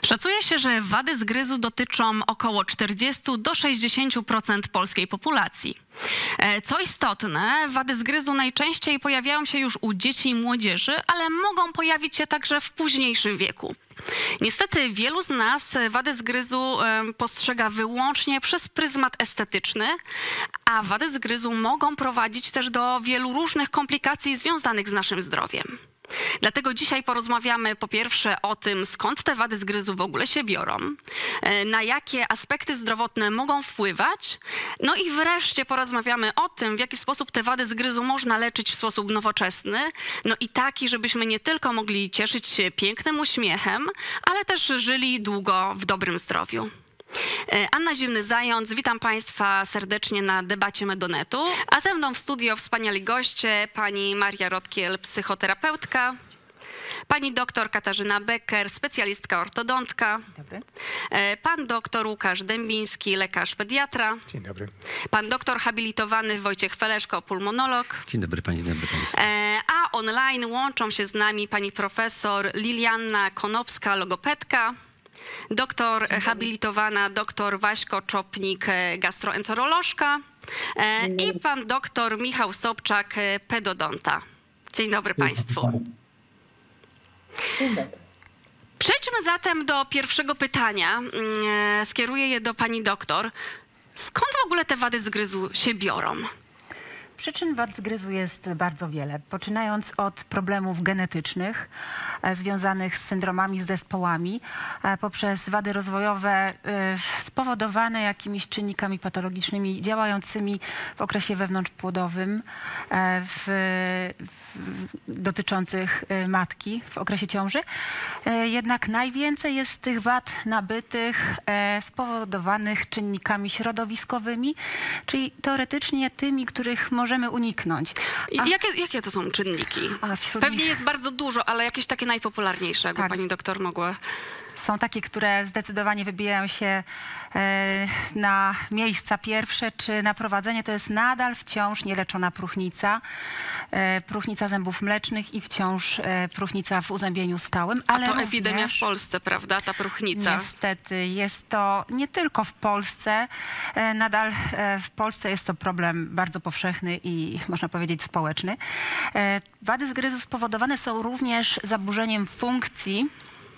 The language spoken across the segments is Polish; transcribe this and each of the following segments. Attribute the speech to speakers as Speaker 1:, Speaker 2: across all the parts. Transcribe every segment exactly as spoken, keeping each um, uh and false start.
Speaker 1: Szacuje się, że wady zgryzu dotyczą około czterdziestu do sześćdziesięciu procent polskiej populacji. Co istotne, wady zgryzu najczęściej pojawiają się już u dzieci i młodzieży, ale mogą pojawić się także w późniejszym wieku. Niestety wielu z nas wady zgryzu postrzega wyłącznie przez pryzmat estetyczny, a wady zgryzu mogą prowadzić też do wielu różnych komplikacji związanych z naszym zdrowiem. Dlatego dzisiaj porozmawiamy po pierwsze o tym, skąd te wady zgryzu w ogóle się biorą, na jakie aspekty zdrowotne mogą wpływać, no i wreszcie porozmawiamy o tym, w jaki sposób te wady zgryzu można leczyć w sposób nowoczesny, no i taki, żebyśmy nie tylko mogli cieszyć się pięknym uśmiechem, ale też żyli długo w dobrym zdrowiu. Anna Zimny-Zając, witam Państwa serdecznie na debacie Medonetu, a ze mną w studio wspaniali goście, pani Maria Rotkiel, psychoterapeutka, pani doktor Katarzyna Becker, specjalistka ortodontka,
Speaker 2: Dobry.
Speaker 1: Pan doktor Łukasz Dębiński, lekarz pediatra.
Speaker 3: Dzień dobry.
Speaker 1: Pan doktor habilitowany Wojciech Feleszko, pulmonolog.
Speaker 4: Dzień dobry Pani, dzień dobry Państwu.
Speaker 1: A online łączą się z nami pani profesor Lilianna Konopska, logopedka. Doktor habilitowana doktor Waśko Czopnik, gastroenterolożka i pan doktor Michał Sobczak, pedodonta. Dzień dobry Państwu. Przejdźmy zatem do pierwszego pytania. Skieruję je do pani doktor. Skąd w ogóle te wady zgryzu się biorą?
Speaker 2: Przyczyn wad zgryzu jest bardzo wiele, poczynając od problemów genetycznych e, związanych z syndromami, z zespołami, e, poprzez wady rozwojowe e, spowodowane jakimiś czynnikami patologicznymi działającymi w okresie wewnątrzpłodowym, e, w, w, dotyczących e, matki w okresie ciąży. E, jednak najwięcej jest tych wad nabytych e, spowodowanych czynnikami środowiskowymi, czyli teoretycznie tymi, których może możemy uniknąć.
Speaker 1: A, jakie, jakie to są czynniki? Pewnie nich... jest bardzo dużo, ale jakieś takie najpopularniejsze, jakby tak. pani doktor mogła...
Speaker 2: Są takie, które zdecydowanie wybijają się e, na miejsca pierwsze, czy na prowadzenie. To jest nadal wciąż nieleczona próchnica, e, próchnica zębów mlecznych i wciąż e, próchnica w uzębieniu stałym. Ale
Speaker 1: A to
Speaker 2: również,
Speaker 1: epidemia w Polsce, prawda, ta próchnica?
Speaker 2: Niestety jest to nie tylko w Polsce. E, nadal e, w Polsce jest to problem bardzo powszechny i można powiedzieć społeczny. E, wady zgryzu spowodowane są również zaburzeniem funkcji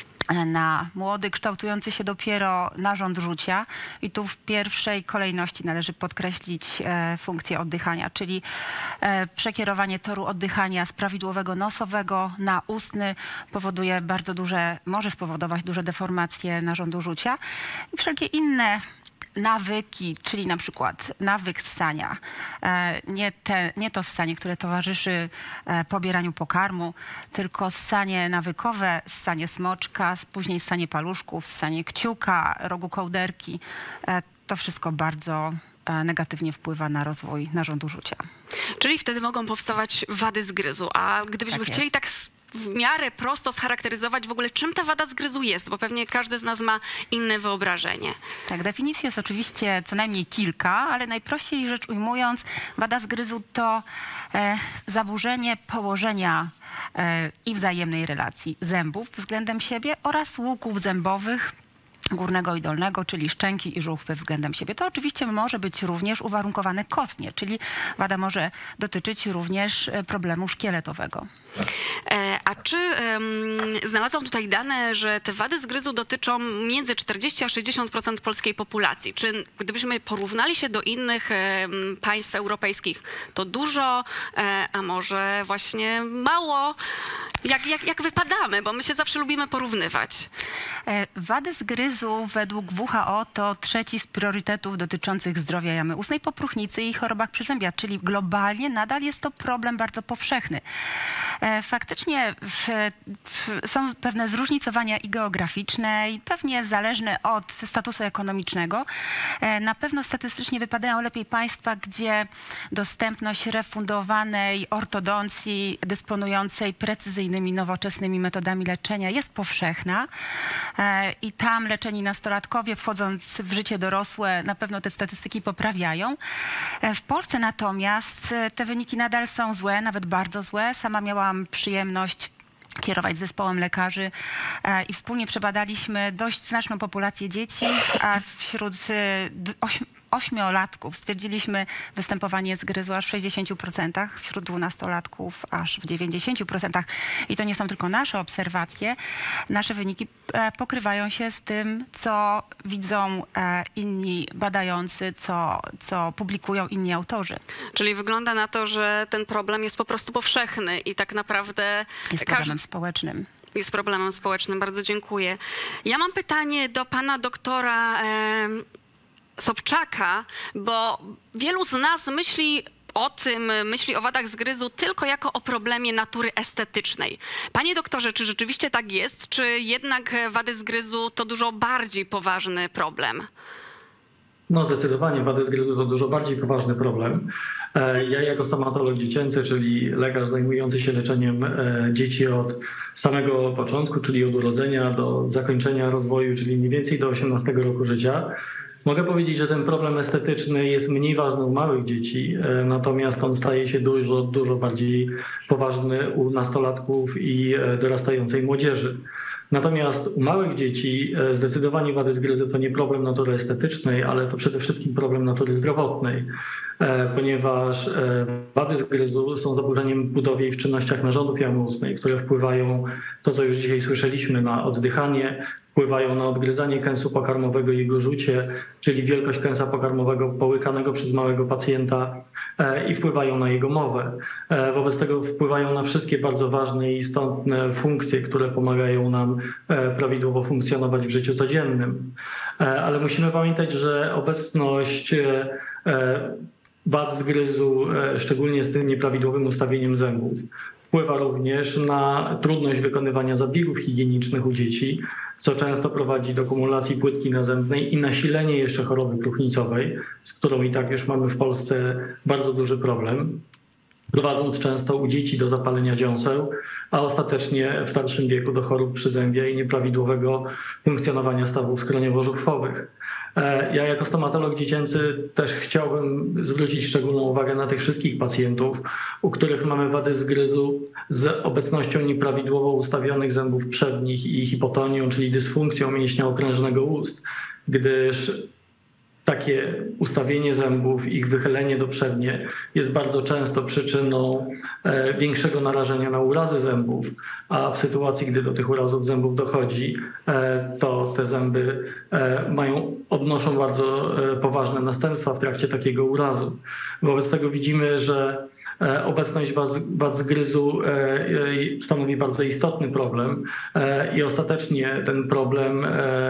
Speaker 2: na młody, kształtujący się dopiero narząd rzucia. I tu w pierwszej kolejności należy podkreślić e, funkcję oddychania, czyli e, przekierowanie toru oddychania z prawidłowego nosowego na ustny powoduje bardzo duże, może spowodować duże deformacje narządu rzucia i wszelkie inne nawyki, czyli na przykład nawyk ssania, nie, te, nie to ssanie, które towarzyszy pobieraniu pokarmu, tylko ssanie nawykowe, ssanie smoczka, później ssanie paluszków, ssanie kciuka, rogu kołderki. To wszystko bardzo negatywnie wpływa na rozwój narządu rzucia.
Speaker 1: Czyli wtedy mogą powstawać wady zgryzu, a gdybyśmy
Speaker 2: tak
Speaker 1: chcieli tak w miarę prosto scharakteryzować w ogóle, czym ta wada zgryzu jest, bo pewnie każdy z nas ma inne wyobrażenie.
Speaker 2: Tak, definicji jest oczywiście co najmniej kilka, ale najprościej rzecz ujmując, wada zgryzu to e, zaburzenie położenia e, i wzajemnej relacji zębów względem siebie oraz łuków zębowych górnego i dolnego, czyli szczęki i żuchwy względem siebie. To oczywiście może być również uwarunkowane kostnie, czyli wada może dotyczyć również problemu szkieletowego.
Speaker 1: E, a czy um, znalazłam tutaj dane, że te wady zgryzu dotyczą między czterdziestu a sześćdziesięciu procent polskiej populacji? Czy gdybyśmy porównali się do innych e, państw europejskich, to dużo, e, a może właśnie mało? Jak, jak, jak wypadamy? Bo my się zawsze lubimy porównywać.
Speaker 2: E, wady zgryzu według W H O to trzeci z priorytetów dotyczących zdrowia jamy ustnej po próchnicy i chorobach przyzębia, czyli globalnie nadal jest to problem bardzo powszechny. E, faktycznie w, w, są pewne zróżnicowania i geograficzne i pewnie zależne od statusu ekonomicznego. E, na pewno statystycznie wypadają lepiej państwa, gdzie dostępność refundowanej ortodoncji dysponującej precyzyjnymi, nowoczesnymi metodami leczenia jest powszechna. I tam leczeni nastolatkowie, wchodząc w życie dorosłe, na pewno te statystyki poprawiają. W Polsce natomiast te wyniki nadal są złe, nawet bardzo złe. Sama miałam przyjemność kierować zespołem lekarzy e, i wspólnie przebadaliśmy dość znaczną populację dzieci, a wśród e, ośm ośmiolatków stwierdziliśmy występowanie zgryzu aż w sześćdziesięciu procentach, wśród dwunastolatków aż w dziewięćdziesięciu procentach. I to nie są tylko nasze obserwacje. Nasze wyniki e, pokrywają się z tym, co widzą e, inni badający, co, co publikują inni autorzy.
Speaker 1: Czyli wygląda na to, że ten problem jest po prostu powszechny i tak naprawdę...
Speaker 2: Jest problemem społecznym.
Speaker 1: Jest problemem społecznym. Bardzo dziękuję. Ja mam pytanie do pana doktora e, Sobczaka, bo wielu z nas myśli o tym, myśli o wadach zgryzu tylko jako o problemie natury estetycznej. Panie doktorze, czy rzeczywiście tak jest, czy jednak wady zgryzu to dużo bardziej poważny problem?
Speaker 3: No zdecydowanie wady zgryzu to dużo bardziej poważny problem. Ja jako stomatolog dziecięcy, czyli lekarz zajmujący się leczeniem dzieci od samego początku, czyli od urodzenia do zakończenia rozwoju, czyli mniej więcej do osiemnastego roku życia, mogę powiedzieć, że ten problem estetyczny jest mniej ważny u małych dzieci, natomiast on staje się dużo, dużo bardziej poważny u nastolatków i dorastającej młodzieży. Natomiast u małych dzieci zdecydowanie wady zgryzu to nie problem natury estetycznej, ale to przede wszystkim problem natury zdrowotnej, ponieważ wady zgryzu są zaburzeniem w budowie i w czynnościach narządów jamy ustnej, które wpływają, to co już dzisiaj słyszeliśmy, na oddychanie, wpływają na odgryzanie kęsu pokarmowego i jego rzucie, czyli wielkość kęsa pokarmowego połykanego przez małego pacjenta i wpływają na jego mowę. Wobec tego wpływają na wszystkie bardzo ważne i istotne funkcje, które pomagają nam prawidłowo funkcjonować w życiu codziennym. Ale musimy pamiętać, że obecność wad zgryzu, szczególnie z tym nieprawidłowym ustawieniem zębów, wpływa również na trudność wykonywania zabiegów higienicznych u dzieci, co często prowadzi do kumulacji płytki nazębnej i nasilenie jeszcze choroby próchnicowej, z którą i tak już mamy w Polsce bardzo duży problem, prowadząc często u dzieci do zapalenia dziąseł, a ostatecznie w starszym wieku do chorób przyzębia i nieprawidłowego funkcjonowania stawów skroniowo-żuchwowych. Ja jako stomatolog dziecięcy też chciałbym zwrócić szczególną uwagę na tych wszystkich pacjentów, u których mamy wady zgryzu z obecnością nieprawidłowo ustawionych zębów przednich i hipotonią, czyli dysfunkcją mięśnia okrężnego ust, gdyż takie ustawienie zębów, ich wychylenie do przednie jest bardzo często przyczyną większego narażenia na urazy zębów, a w sytuacji, gdy do tych urazów zębów dochodzi, to te zęby mają, odnoszą bardzo poważne następstwa w trakcie takiego urazu. Wobec tego widzimy, że obecność wad zgryzu stanowi bardzo istotny problem i ostatecznie ten problem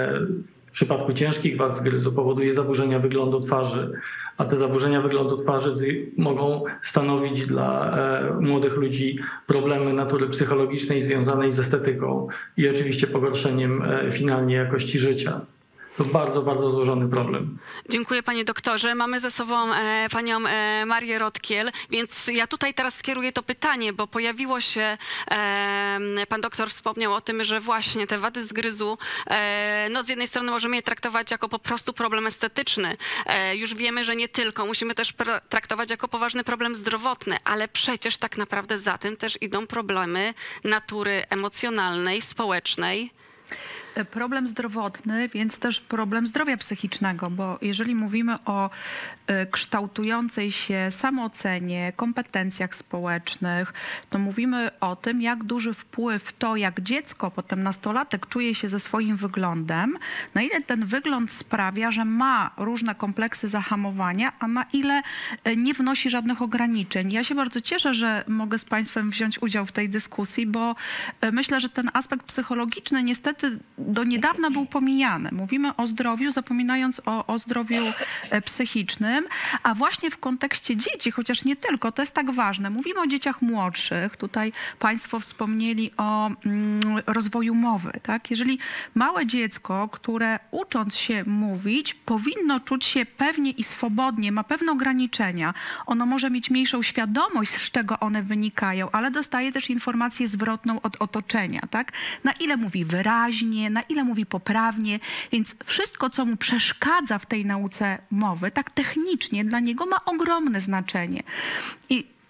Speaker 3: w przypadku ciężkich wad zgryzu powoduje zaburzenia wyglądu twarzy, a te zaburzenia wyglądu twarzy mogą stanowić dla młodych ludzi problemy natury psychologicznej związanej z estetyką i oczywiście pogorszeniem finalnie jakości życia. To bardzo, bardzo złożony problem.
Speaker 1: Dziękuję panie doktorze. Mamy ze sobą e, panią e, Marię Rotkiel, więc ja tutaj teraz skieruję to pytanie, bo pojawiło się, e, pan doktor wspomniał o tym, że właśnie te wady zgryzu, e, no z jednej strony możemy je traktować jako po prostu problem estetyczny. E, już wiemy, że nie tylko. Musimy też traktować jako poważny problem zdrowotny, ale przecież tak naprawdę za tym też idą problemy natury emocjonalnej, społecznej.
Speaker 4: Problem zdrowotny, więc też problem zdrowia psychicznego, bo jeżeli mówimy o kształtującej się samoocenie, kompetencjach społecznych, to mówimy o tym, jak duży wpływ to, jak dziecko, potem nastolatek czuje się ze swoim wyglądem, na ile ten wygląd sprawia, że ma różne kompleksy zahamowania, a na ile nie wnosi żadnych ograniczeń. Ja się bardzo cieszę, że mogę z państwem wziąć udział w tej dyskusji, bo myślę, że ten aspekt psychologiczny niestety do niedawna był pomijany. Mówimy o zdrowiu, zapominając o, o zdrowiu psychicznym, a właśnie w kontekście dzieci, chociaż nie tylko, to jest tak ważne. Mówimy o dzieciach młodszych. Tutaj państwo wspomnieli o mm, rozwoju mowy. Tak? Jeżeli małe dziecko, które ucząc się mówić, powinno czuć się pewnie i swobodnie, ma pewne ograniczenia. Ono może mieć mniejszą świadomość, z czego one wynikają, ale dostaje też informację zwrotną od otoczenia. Tak? Na ile mówi wyraźnie, na ile mówi poprawnie, więc wszystko, co mu przeszkadza w tej nauce mowy, tak technicznie dla niego ma ogromne znaczenie. I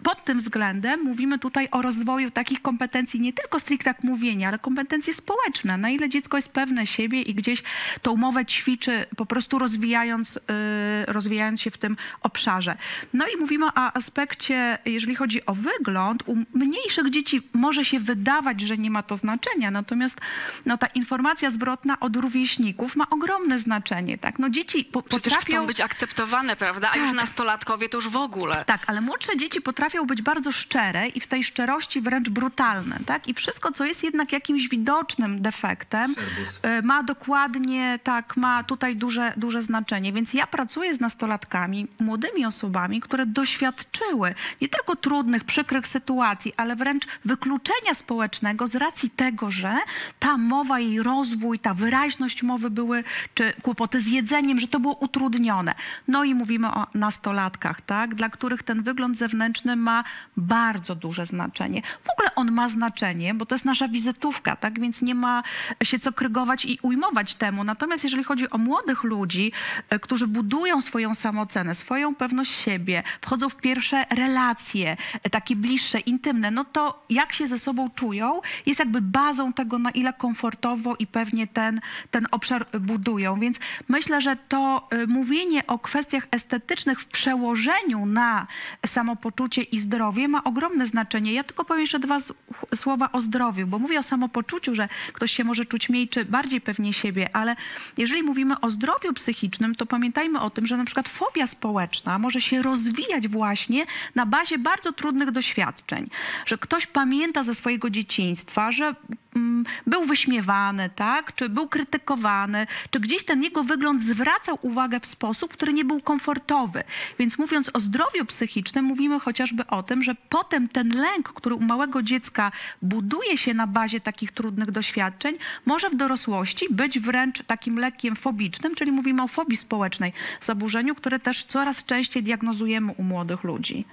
Speaker 4: pod tym względem mówimy tutaj o rozwoju takich kompetencji nie tylko stricte jak mówienia, ale kompetencje społeczne. Na ile dziecko jest pewne siebie i gdzieś tą mowę ćwiczy, po prostu rozwijając, yy, rozwijając się w tym obszarze. No i mówimy o aspekcie, jeżeli chodzi o wygląd, u mniejszych dzieci może się wydawać, że nie ma to znaczenia, natomiast no, ta informacja zwrotna od rówieśników ma ogromne znaczenie. Tak? No, dzieci po
Speaker 1: Przecież
Speaker 4: potrafią
Speaker 1: chcą być akceptowane, prawda? A
Speaker 4: tak.
Speaker 1: już nastolatkowie to już w ogóle.
Speaker 4: Tak, ale młodsze dzieci potrafią być bardzo szczere i w tej szczerości wręcz brutalne. Tak? I wszystko, co jest jednak jakimś widocznym defektem, y, ma dokładnie, tak, ma tutaj duże, duże znaczenie. Więc ja pracuję z nastolatkami, młodymi osobami, które doświadczyły nie tylko trudnych, przykrych sytuacji, ale wręcz wykluczenia społecznego z racji tego, że ta mowa, jej rozwój, ta wyraźność mowy były, czy kłopoty z jedzeniem, że to było utrudnione. No i mówimy o nastolatkach, tak, dla których ten wygląd zewnętrzny ma bardzo duże znaczenie. W ogóle on ma znaczenie, bo to jest nasza wizytówka, tak, więc nie ma się co krygować i ujmować temu. Natomiast jeżeli chodzi o młodych ludzi, którzy budują swoją samoocenę, swoją pewność siebie, wchodzą w pierwsze relacje, takie bliższe, intymne, no to jak się ze sobą czują, jest jakby bazą tego, na ile komfortowo i pewnie ten, ten obszar budują. Więc myślę, że to y, mówienie o kwestiach estetycznych w przełożeniu na samopoczucie i zdrowie ma ogromne znaczenie. Ja tylko powiem jeszcze dwa słowa o zdrowiu, bo mówię o samopoczuciu, że ktoś się może czuć mniej czy bardziej pewnie siebie, ale jeżeli mówimy o zdrowiu psychicznym, to pamiętajmy o tym, że na przykład fobia społeczna może się rozwijać właśnie na bazie bardzo trudnych doświadczeń. Że ktoś pamięta ze swojego dzieciństwa, że mm, był wyśmiewany, tak? Czy był krytykowany, czy gdzieś ten jego wygląd zwracał uwagę w sposób, który nie był komfortowy. Więc mówiąc o zdrowiu psychicznym, mówimy chociażby o tym, że potem ten lęk, który u małego dziecka buduje się na bazie takich trudnych doświadczeń, może w dorosłości być wręcz takim lekiem fobicznym, czyli mówimy o fobii społecznej, zaburzeniu, które też coraz częściej diagnozujemy u młodych ludzi.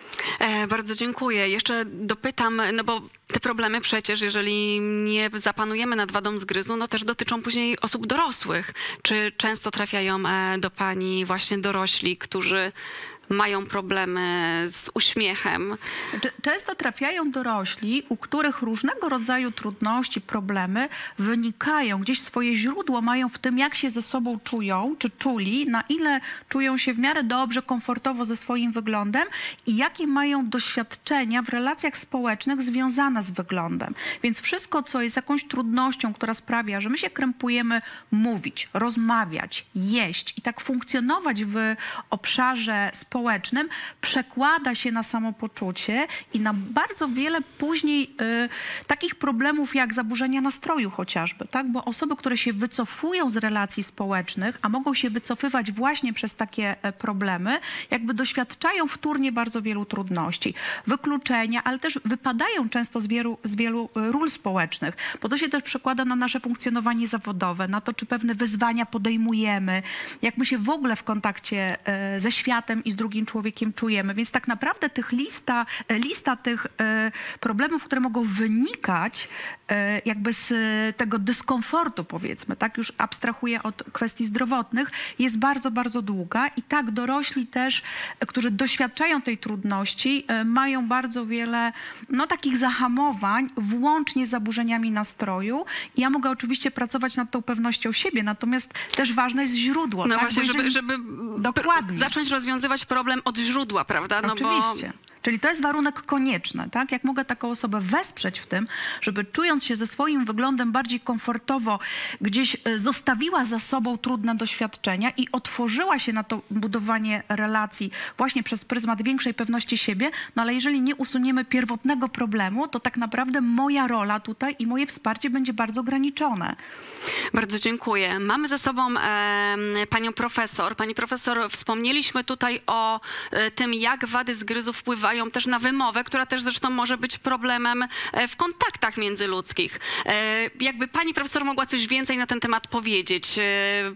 Speaker 1: E, bardzo dziękuję. Jeszcze dopytam, no bo te problemy przecież, jeżeli nie zapanujemy nad wadą zgryzu, no też dotyczą później osób dorosłych. Czy często trafiają e, do pani właśnie dorośli, którzy mają problemy z uśmiechem?
Speaker 4: Często trafiają dorośli, u których różnego rodzaju trudności, problemy wynikają, gdzieś swoje źródło mają w tym, jak się ze sobą czują, czy czuli, na ile czują się w miarę dobrze, komfortowo ze swoim wyglądem i jakie mają doświadczenia w relacjach społecznych związane z wyglądem. Więc wszystko, co jest jakąś trudnością, która sprawia, że my się krępujemy mówić, rozmawiać, jeść i tak funkcjonować w obszarze społecznym, społecznym, przekłada się na samopoczucie i na bardzo wiele później y, takich problemów jak zaburzenia nastroju chociażby, tak? Bo osoby, które się wycofują z relacji społecznych, a mogą się wycofywać właśnie przez takie y, problemy, jakby doświadczają wtórnie bardzo wielu trudności, wykluczenia, ale też wypadają często z wielu, z wielu y, ról społecznych, bo to się też przekłada na nasze funkcjonowanie zawodowe, na to, czy pewne wyzwania podejmujemy, jak my się w ogóle w kontakcie y, ze światem i z drugim człowiekiem czujemy. Więc tak naprawdę tych lista, lista tych e, problemów, które mogą wynikać e, jakby z tego dyskomfortu, powiedzmy, tak już abstrahuję od kwestii zdrowotnych, jest bardzo, bardzo długa i tak dorośli też, e, którzy doświadczają tej trudności, e, mają bardzo wiele no, takich zahamowań, włącznie z zaburzeniami nastroju. I ja mogę oczywiście pracować nad tą pewnością siebie, natomiast też ważne jest źródło.
Speaker 1: No
Speaker 4: tak?
Speaker 1: właśnie,
Speaker 4: jeżeli...
Speaker 1: żeby, żeby
Speaker 4: Dokładnie.
Speaker 1: zacząć rozwiązywać problem od źródła, prawda? No
Speaker 4: Oczywiście.
Speaker 1: Bo...
Speaker 4: Czyli to jest warunek konieczny, tak? Jak mogę taką osobę wesprzeć w tym, żeby czując się ze swoim wyglądem bardziej komfortowo, gdzieś zostawiła za sobą trudne doświadczenia i otworzyła się na to budowanie relacji właśnie przez pryzmat większej pewności siebie, no ale jeżeli nie usuniemy pierwotnego problemu, to tak naprawdę moja rola tutaj i moje wsparcie będzie bardzo ograniczone.
Speaker 1: Bardzo dziękuję. Mamy ze sobą e, panią profesor. Pani profesor, wspomnieliśmy tutaj o e, tym, jak wady zgryzu wpływają też na wymowę, która też zresztą może być problemem e, w kontaktach międzyludzkich. E, jakby pani profesor mogła coś więcej na ten temat powiedzieć? E,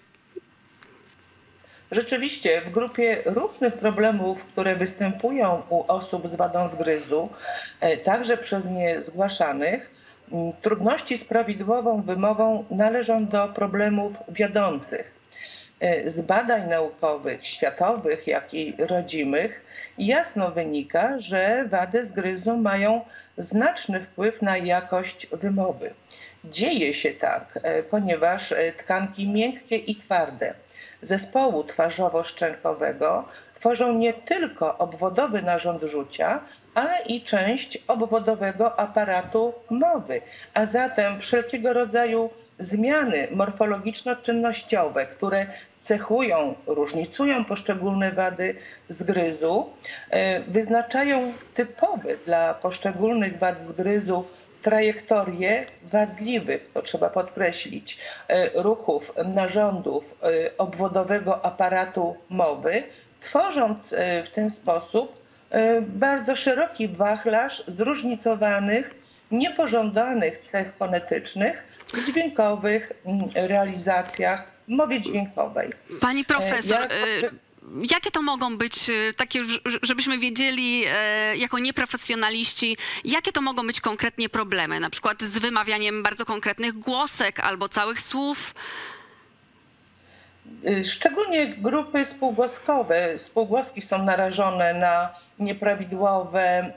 Speaker 5: Rzeczywiście w grupie różnych problemów, które występują u osób z wadą zgryzu, e, także przez nie zgłaszanych, trudności z prawidłową wymową należą do problemów wiodących. Z badań naukowych, światowych, jak i rodzimych jasno wynika, że wady zgryzu mają znaczny wpływ na jakość wymowy. Dzieje się tak, ponieważ tkanki miękkie i twarde zespołu twarzowo-szczękowego tworzą nie tylko obwodowy narząd rzucia, ale i część obwodowego aparatu mowy, a zatem wszelkiego rodzaju zmiany morfologiczno-czynnościowe, które cechują, różnicują poszczególne wady zgryzu, wyznaczają typowe dla poszczególnych wad zgryzu trajektorie wadliwych, to trzeba podkreślić, ruchów narządów obwodowego aparatu mowy, tworząc w ten sposób bardzo szeroki wachlarz zróżnicowanych, niepożądanych cech fonetycznych w dźwiękowych realizacjach w mowie dźwiękowej.
Speaker 1: Pani profesor,
Speaker 5: Jak...
Speaker 1: jakie to mogą być, takie, żebyśmy wiedzieli jako nieprofesjonaliści, jakie to mogą być konkretnie problemy, na przykład z wymawianiem bardzo konkretnych głosek albo całych słów?
Speaker 5: Szczególnie grupy spółgłoskowe. Spółgłoski są narażone na nieprawidłowe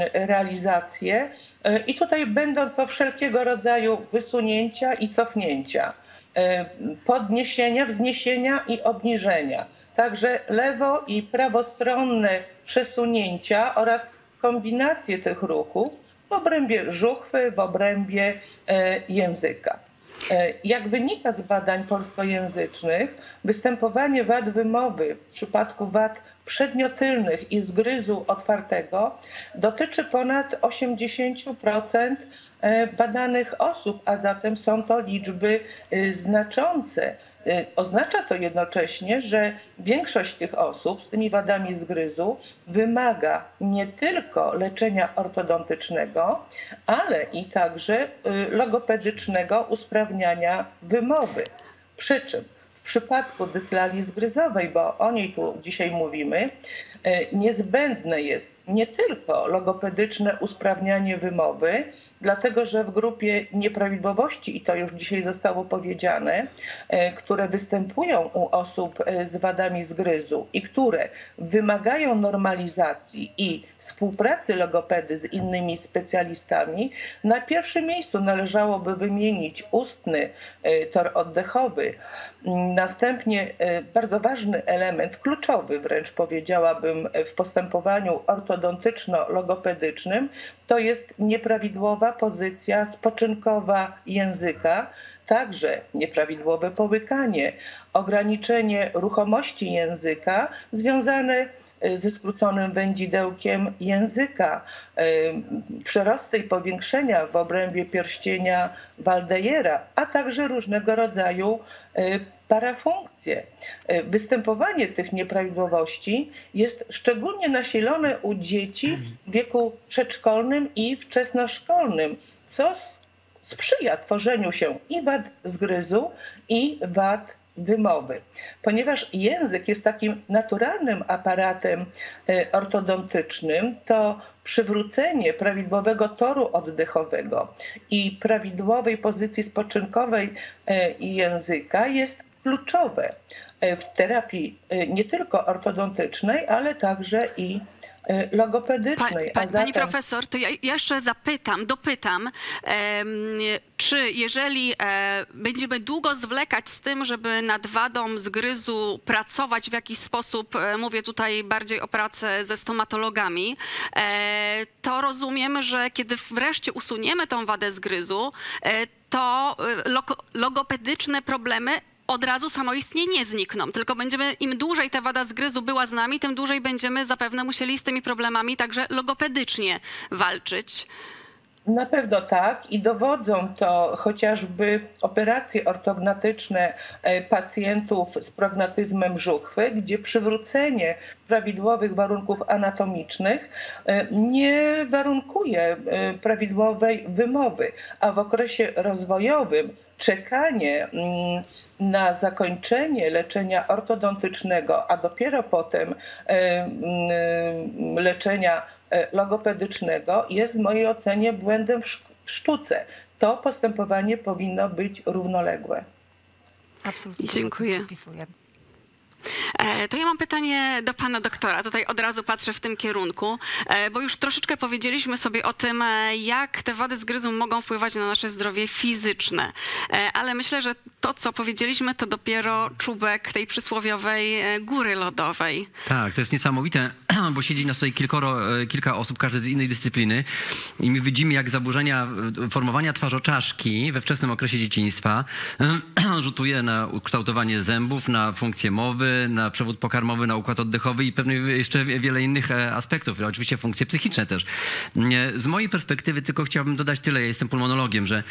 Speaker 5: realizacje i tutaj będą to wszelkiego rodzaju wysunięcia i cofnięcia, podniesienia, wzniesienia i obniżenia. Także lewo- i prawostronne przesunięcia oraz kombinacje tych ruchów w obrębie żuchwy, w obrębie języka. Jak wynika z badań polskojęzycznych, występowanie wad wymowy w przypadku wad przedniotylnych i zgryzu otwartego dotyczy ponad osiemdziesięciu procent badanych osób, a zatem są to liczby znaczące. Oznacza to jednocześnie, że większość tych osób z tymi wadami zgryzu wymaga nie tylko leczenia ortodontycznego, ale i także logopedycznego usprawniania wymowy. Przy czym w przypadku dyslalii zgryzowej, bo o niej tu dzisiaj mówimy, niezbędne jest nie tylko logopedyczne usprawnianie wymowy, dlatego że w grupie nieprawidłowości, i to już dzisiaj zostało powiedziane, które występują u osób z wadami zgryzu i które wymagają normalizacji i współpracy logopedy z innymi specjalistami, na pierwszym miejscu należałoby wymienić ustny tor oddechowy. Następnie bardzo ważny element, kluczowy wręcz powiedziałabym w postępowaniu ortodontyczno-logopedycznym, to jest nieprawidłowa pozycja spoczynkowa języka, także nieprawidłowe połykanie, ograniczenie ruchomości języka związane ze skróconym wędzidełkiem języka, przerosty i powiększenia w obrębie pierścienia Waldeyera, a także różnego rodzaju parafunkcje. Występowanie tych nieprawidłowości jest szczególnie nasilone u dzieci w wieku przedszkolnym i wczesnoszkolnym, co sprzyja tworzeniu się i wad zgryzu, i wad wymowy. Ponieważ język jest takim naturalnym aparatem ortodontycznym, to przywrócenie prawidłowego toru oddechowego i prawidłowej pozycji spoczynkowej języka jest kluczowe w terapii nie tylko ortodontycznej, ale także i logopedycznej.
Speaker 1: Pa, pa,
Speaker 5: A zatem...
Speaker 1: Pani profesor, to ja jeszcze zapytam, dopytam, e, czy jeżeli e, będziemy długo zwlekać z tym, żeby nad wadą zgryzu pracować w jakiś sposób, e, mówię tutaj bardziej o pracy ze stomatologami, e, to rozumiemy, że kiedy wreszcie usuniemy tą wadę zgryzu, e, to logo, logopedyczne problemy od razu samoistnie nie znikną, tylko będziemy, im dłużej ta wada zgryzu była z nami, tym dłużej będziemy zapewne musieli z tymi problemami także logopedycznie walczyć.
Speaker 5: Na pewno tak i dowodzą to chociażby operacje ortognatyczne pacjentów z prognatyzmem żuchwy, gdzie przywrócenie prawidłowych warunków anatomicznych nie warunkuje prawidłowej wymowy, a w okresie rozwojowym czekanie na zakończenie leczenia ortodontycznego, a dopiero potem leczenia logopedycznego jest w mojej ocenie błędem w sztuce. To postępowanie powinno być równoległe.
Speaker 2: Absolutnie.
Speaker 1: Dziękuję. To ja mam pytanie do pana doktora. Tutaj od razu patrzę w tym kierunku, bo już troszeczkę powiedzieliśmy sobie o tym, jak te wady zgryzu mogą wpływać na nasze zdrowie fizyczne. Ale myślę, że to, co powiedzieliśmy, to dopiero czubek tej przysłowiowej góry lodowej.
Speaker 6: Tak, to jest niesamowite, bo siedzi nas tutaj kilkoro, kilka osób, każdy z innej dyscypliny i my widzimy, jak zaburzenia formowania twarzoczaszki we wczesnym okresie dzieciństwa rzutuje na ukształtowanie zębów, na funkcję mowy, na przewód pokarmowy, na układ oddechowy i pewnie jeszcze wiele innych aspektów. Oczywiście funkcje psychiczne też. Z mojej perspektywy tylko chciałbym dodać tyle, ja jestem pulmonologiem, że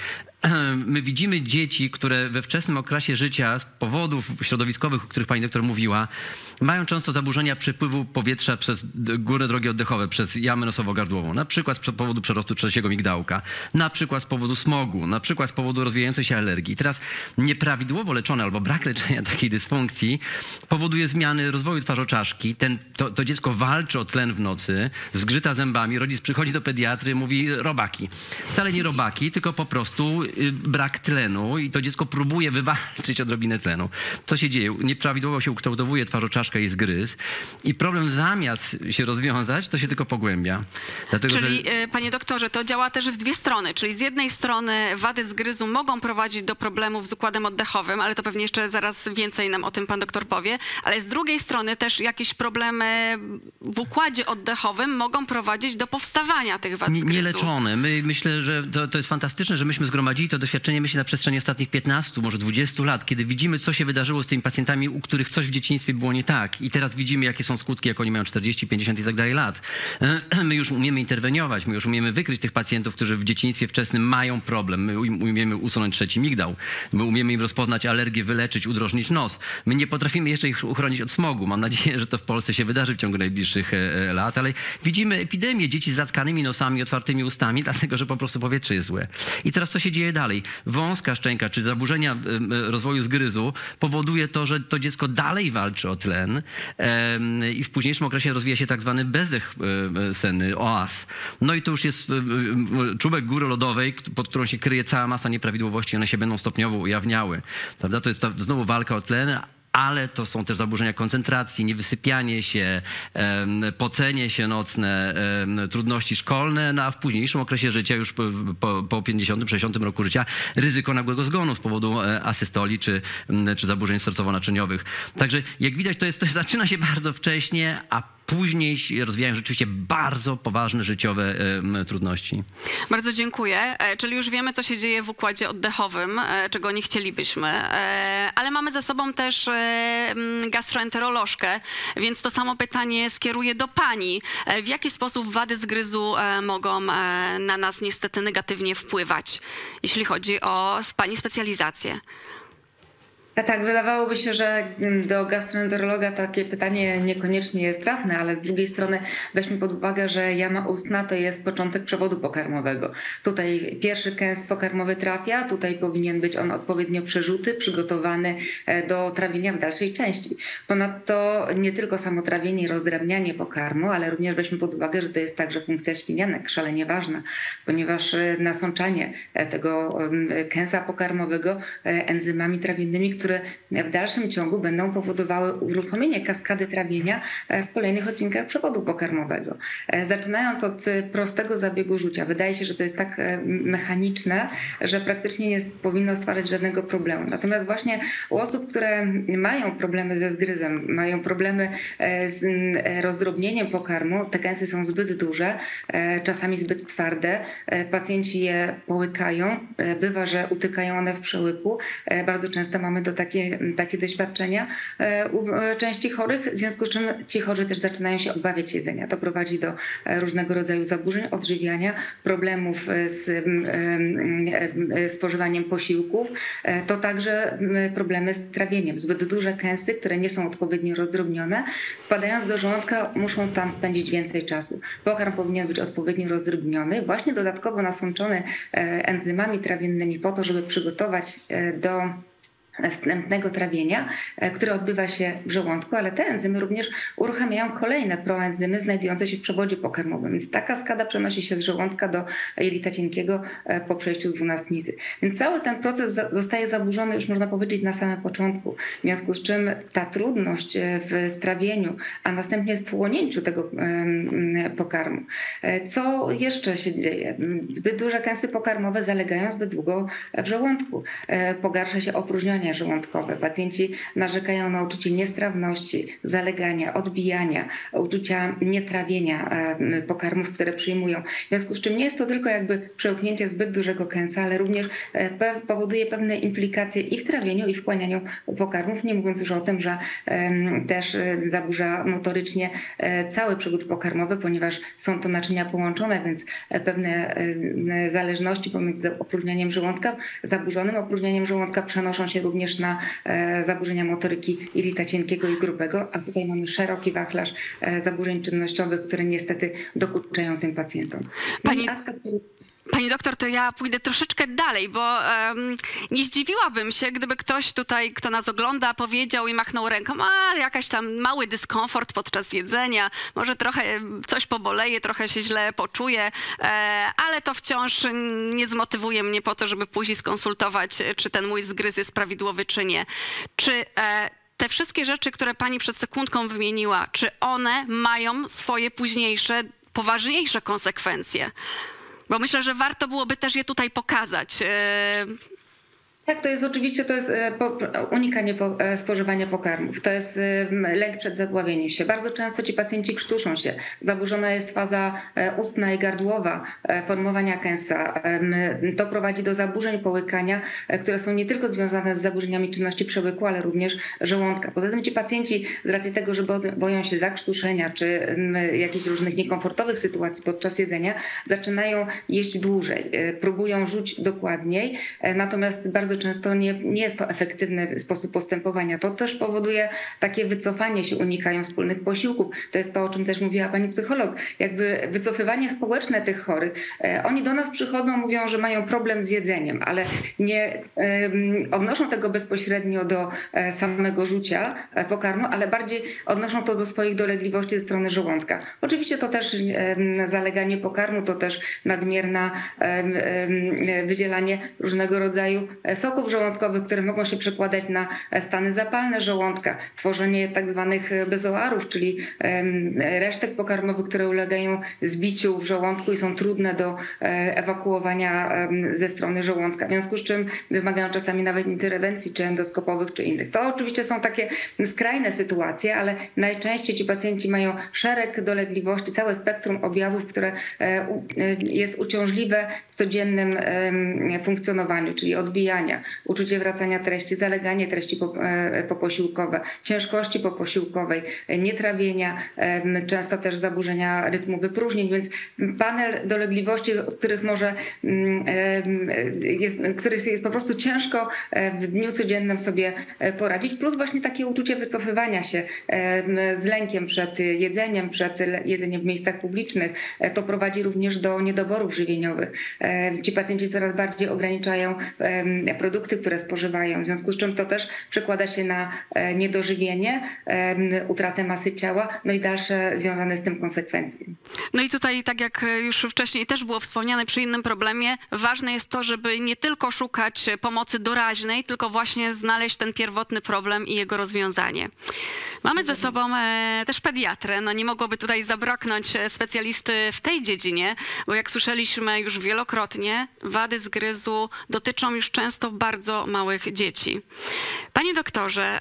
Speaker 6: my widzimy dzieci, które we wczesnym okresie życia z powodów środowiskowych, o których pani doktor mówiła, mają często zaburzenia przepływu powietrza przez górne drogi oddechowe, przez jamę nosowo-gardłową, na przykład z powodu przerostu trzeciego migdałka, na przykład z powodu smogu, na przykład z powodu rozwijającej się alergii. Teraz nieprawidłowo leczone albo brak leczenia takiej dysfunkcji powoduje zmiany rozwoju twarzoczaszki. Ten, to, to dziecko walczy o tlen w nocy, zgrzyta zębami, rodzic przychodzi do pediatry, mówi robaki. Wcale nie robaki, tylko po prostu brak tlenu i to dziecko próbuje wywalczyć odrobinę tlenu. Co się dzieje? Nieprawidłowo się ukształtowuje twarzoczaszka i zgryz i problem zamiast się rozwiązać, to się tylko pogłębia. Dlatego,
Speaker 1: czyli,
Speaker 6: że...
Speaker 1: panie doktorze, to działa też w dwie strony, czyli z jednej strony wady zgryzu mogą prowadzić do problemów z układem oddechowym, ale to pewnie jeszcze zaraz więcej nam o tym pan doktor powie, ale z drugiej strony też jakieś problemy w układzie oddechowym mogą prowadzić do powstawania tych wad zgryzu.
Speaker 6: Nieleczone. My, myślę, że to, to jest fantastyczne, że myśmy zgromadzili to doświadczenie, myślę, na przestrzeni ostatnich piętnastu, może dwudziestu lat, kiedy widzimy, co się wydarzyło z tymi pacjentami, u których coś w dzieciństwie było nie tak. I teraz widzimy, jakie są skutki, jak oni mają czterdzieści, pięćdziesiąt i tak dalej lat. My już umiemy interweniować, my już umiemy wykryć tych pacjentów, którzy w dzieciństwie wczesnym mają problem. My umiemy usunąć trzeci migdał. My umiemy im rozpoznać alergię, wyleczyć, udrożnić nos. My nie potrafimy jeszcze ich uchronić od smogu. Mam nadzieję, że to w Polsce się wydarzy w ciągu najbliższych lat, ale widzimy epidemię dzieci z zatkanymi nosami, otwartymi ustami, dlatego, że po prostu powietrze jest złe. I teraz co się dzieje dalej? Wąska szczęka, czy zaburzenia rozwoju zgryzu powoduje to, że to dziecko dalej walczy o tlen i w późniejszym okresie rozwija się tak zwany bezdech senny, O A S. No i to już jest czubek góry lodowej, pod którą się kryje cała masa nieprawidłowości, one się będą stopniowo ujawniały. Prawda? To jest ta, znowu walka o tlen, ale to są też zaburzenia koncentracji, niewysypianie się, pocenie się nocne, trudności szkolne, no a w późniejszym okresie życia, już po, po, po pięćdziesiątym, sześćdziesiątym roku życia, ryzyko nagłego zgonu z powodu asystoli czy, czy zaburzeń sercowo-naczyniowych. Także jak widać, to, jest, to zaczyna się bardzo wcześnie, a później rozwijają rzeczywiście bardzo poważne życiowe e, trudności.
Speaker 1: Bardzo dziękuję. E, czyli już wiemy, co się dzieje w układzie oddechowym, e, czego nie chcielibyśmy, e, ale mamy ze sobą też e, gastroenterolożkę, więc to samo pytanie skieruję do pani. E, w jaki sposób wady zgryzu e, mogą e, na nas niestety negatywnie wpływać, jeśli chodzi o pani specjalizację?
Speaker 2: Tak, wydawałoby się, że do gastroenterologa takie pytanie niekoniecznie jest trafne, ale z drugiej strony weźmy pod uwagę, że jama ustna to jest początek przewodu pokarmowego. Tutaj pierwszy kęs pokarmowy trafia, tutaj powinien być on odpowiednio przerzuty, przygotowany do trawienia w dalszej części. Ponadto nie tylko samo trawienie i rozdrabnianie pokarmu, ale również weźmy pod uwagę, że to jest także funkcja ślinianek, szalenie ważna, ponieważ nasączanie tego kęsa pokarmowego enzymami trawiennymi, które w dalszym ciągu będą powodowały uruchomienie kaskady trawienia w kolejnych odcinkach przewodu pokarmowego. Zaczynając od prostego zabiegu rzucia, wydaje się, że to jest tak mechaniczne, że praktycznie nie powinno stwarzać żadnego problemu. Natomiast właśnie u osób, które mają problemy ze zgryzem, mają problemy z rozdrobnieniem pokarmu, te kęsy są zbyt duże, czasami zbyt twarde, pacjenci je połykają, bywa, że utykają one w przełyku. Bardzo często mamy do takie, takie doświadczenia u części chorych, w związku z czym ci chorzy też zaczynają się obawiać jedzenia. To prowadzi do różnego rodzaju zaburzeń odżywiania, problemów z spożywaniem posiłków. To także problemy z trawieniem. Zbyt duże kęsy, które nie są odpowiednio rozdrobnione, wpadając do żołądka, muszą tam spędzić więcej czasu. Pokarm powinien być odpowiednio rozdrobniony, właśnie dodatkowo nasączony enzymami trawiennymi po to, żeby przygotować do
Speaker 7: wstępnego trawienia, które odbywa się w żołądku, ale te enzymy również uruchamiają kolejne proenzymy znajdujące się w przewodzie pokarmowym. Więc ta kaskada przenosi się z żołądka do jelita cienkiego po przejściu z dwunastnicy. Więc cały ten proces zostaje zaburzony już można powiedzieć na samym początku. W związku z czym ta trudność w strawieniu, a następnie w wchłonięciu tego pokarmu. Co jeszcze się dzieje? Zbyt duże kęsy pokarmowe zalegają zbyt długo w żołądku. Pogarsza się opróżnianie żołądkowe. Pacjenci narzekają na uczucie niestrawności, zalegania, odbijania, uczucia nietrawienia pokarmów, które przyjmują. W związku z czym nie jest to tylko jakby przełknięcie zbyt dużego kęsa, ale również powoduje pewne implikacje i w trawieniu, i w wchłanianiu pokarmów, nie mówiąc już o tym, że też zaburza motorycznie cały przewód pokarmowy, ponieważ są to naczynia połączone, więc pewne zależności pomiędzy opróżnianiem żołądka, zaburzonym opróżnianiem żołądka przenoszą się również na zaburzenia motoryki jelita cienkiego i grubego, a tutaj mamy szeroki wachlarz zaburzeń czynnościowych, które niestety dokuczają tym pacjentom.
Speaker 1: Pani... Pani doktor, to ja pójdę troszeczkę dalej, bo um, nie zdziwiłabym się, gdyby ktoś tutaj, kto nas ogląda, powiedział i machnął ręką, a jakaś tam mały dyskomfort podczas jedzenia, może trochę coś poboleje, trochę się źle poczuję, e, ale to wciąż nie zmotywuje mnie po to, żeby później skonsultować, czy ten mój zgryz jest prawidłowy, czy nie. Czy e, te wszystkie rzeczy, które pani przed sekundką wymieniła, czy one mają swoje późniejsze, poważniejsze konsekwencje? Bo myślę, że warto byłoby też je tutaj pokazać.
Speaker 7: Tak, to jest oczywiście to jest unikanie spożywania pokarmów. To jest lęk przed zadławieniem się. Bardzo często ci pacjenci krztuszą się. Zaburzona jest faza ustna i gardłowa formowania kęsa. To prowadzi do zaburzeń połykania, które są nie tylko związane z zaburzeniami czynności przełyku, ale również żołądka. Poza tym ci pacjenci z racji tego, że boją się zakrztuszenia czy jakichś różnych niekomfortowych sytuacji podczas jedzenia, zaczynają jeść dłużej. Próbują żuć dokładniej, natomiast bardzo często nie, nie jest to efektywny sposób postępowania. To też powoduje takie wycofanie się, unikają wspólnych posiłków. To jest to, o czym też mówiła pani psycholog. Jakby wycofywanie społeczne tych chorych. E, oni do nas przychodzą, mówią, że mają problem z jedzeniem, ale nie e, odnoszą tego bezpośrednio do e, samego rzucia e, pokarmu, ale bardziej odnoszą to do swoich dolegliwości ze strony żołądka. Oczywiście to też e, zaleganie pokarmu, to też nadmierna e, e, wydzielanie różnego rodzaju soków żołądkowych, które mogą się przekładać na stany zapalne żołądka, tworzenie tak zwanych bezoarów, czyli resztek pokarmowych, które ulegają zbiciu w żołądku i są trudne do ewakuowania ze strony żołądka, w związku z czym wymagają czasami nawet interwencji czy endoskopowych, czy innych. To oczywiście są takie skrajne sytuacje, ale najczęściej ci pacjenci mają szereg dolegliwości, całe spektrum objawów, które jest uciążliwe w codziennym funkcjonowaniu, czyli odbijania, uczucie wracania treści, zaleganie treści poposiłkowe, ciężkości poposiłkowej, nietrawienia, często też zaburzenia rytmu wypróżnień, więc panel dolegliwości, z których może jest, których jest po prostu ciężko w dniu codziennym sobie poradzić, plus właśnie takie uczucie wycofywania się z lękiem przed jedzeniem, przed jedzeniem w miejscach publicznych. To prowadzi również do niedoborów żywieniowych. Ci pacjenci coraz bardziej ograniczają produkty, które spożywają, w związku z czym to też przekłada się na niedożywienie, utratę masy ciała, no i dalsze związane z tym konsekwencje.
Speaker 1: No i tutaj, tak jak już wcześniej też było wspomniane przy innym problemie, ważne jest to, żeby nie tylko szukać pomocy doraźnej, tylko właśnie znaleźć ten pierwotny problem i jego rozwiązanie. Mamy ze sobą też pediatrę. No nie mogłoby tutaj zabraknąć specjalisty w tej dziedzinie, bo jak słyszeliśmy już wielokrotnie, wady zgryzu dotyczą już często bardzo małych dzieci. Panie doktorze,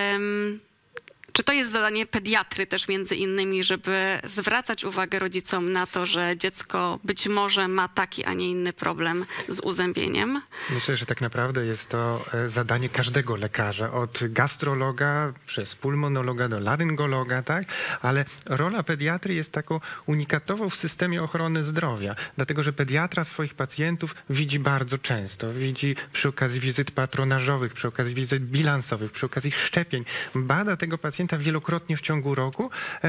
Speaker 1: czy to jest zadanie pediatry też między innymi, żeby zwracać uwagę rodzicom na to, że dziecko być może ma taki, a nie inny problem z uzębieniem?
Speaker 8: Myślę, że tak naprawdę jest to zadanie każdego lekarza, od gastrologa przez pulmonologa do laryngologa, tak? Ale rola pediatry jest taką unikatową w systemie ochrony zdrowia, dlatego że pediatra swoich pacjentów widzi bardzo często. Widzi przy okazji wizyt patronażowych, przy okazji wizyt bilansowych, przy okazji szczepień. Bada tego pacjenta wielokrotnie w ciągu roku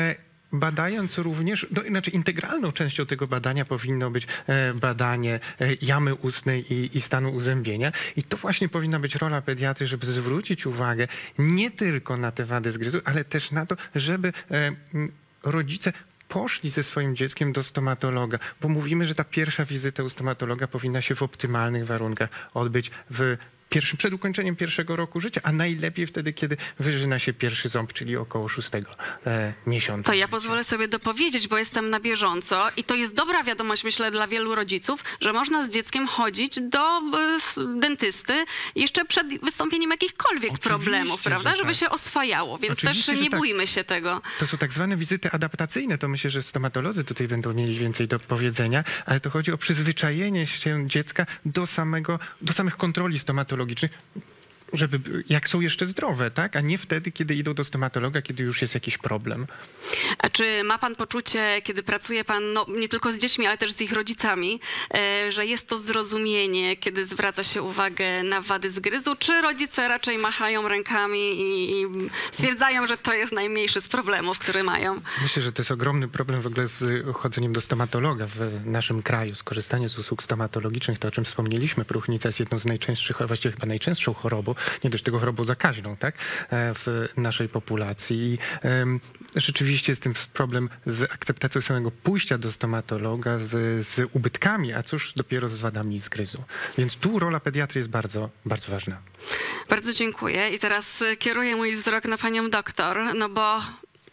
Speaker 8: badając również, no, znaczy integralną częścią tego badania powinno być e, badanie e, jamy ustnej i, i stanu uzębienia. I to właśnie powinna być rola pediatry, żeby zwrócić uwagę nie tylko na te wady zgryzu, ale też na to, żeby e, rodzice poszli ze swoim dzieckiem do stomatologa, bo mówimy, że ta pierwsza wizyta u stomatologa powinna się w optymalnych warunkach odbyć w Pierwszy, przed ukończeniem pierwszego roku życia, a najlepiej wtedy, kiedy wyżyna się pierwszy ząb, czyli około szóstego e, miesiąca.
Speaker 1: To ja
Speaker 8: życia.
Speaker 1: pozwolę sobie dopowiedzieć, bo jestem na bieżąco i to jest dobra wiadomość, myślę, dla wielu rodziców, że można z dzieckiem chodzić do y, dentysty jeszcze przed wystąpieniem jakichkolwiek
Speaker 8: Oczywiście,
Speaker 1: problemów, prawda?
Speaker 8: że
Speaker 1: Żeby
Speaker 8: tak.
Speaker 1: się oswajało, więc
Speaker 8: Oczywiście,
Speaker 1: też
Speaker 8: że
Speaker 1: nie
Speaker 8: tak.
Speaker 1: bójmy się tego.
Speaker 8: To są tak zwane wizyty adaptacyjne. To myślę, że stomatolodzy tutaj będą mieli więcej do powiedzenia, ale to chodzi o przyzwyczajenie się dziecka do, samego, do samych kontroli stomatologicznych, żeby, jak są jeszcze zdrowe, tak? A nie wtedy, kiedy idą do stomatologa, kiedy już jest jakiś problem.
Speaker 1: A czy ma pan poczucie, kiedy pracuje pan no, nie tylko z dziećmi, ale też z ich rodzicami, e, że jest to zrozumienie, kiedy zwraca się uwagę na wady zgryzu, czy rodzice raczej machają rękami i, i stwierdzają, że to jest najmniejszy z problemów, które mają?
Speaker 8: Myślę, że to jest ogromny problem w ogóle z chodzeniem do stomatologa w naszym kraju. Skorzystanie z usług stomatologicznych, to o czym wspomnieliśmy, próchnica jest jedną z najczęstszych, a właściwie chyba najczęstszą chorobą, nie dość tego chorobą zakaźną, tak, w naszej populacji. I um, rzeczywiście jest tym problem z akceptacją samego pójścia do stomatologa, z, z ubytkami, a cóż dopiero z wadami zgryzu. Więc tu rola pediatry jest bardzo, bardzo ważna.
Speaker 1: Bardzo dziękuję i teraz kieruję mój wzrok na panią doktor, no bo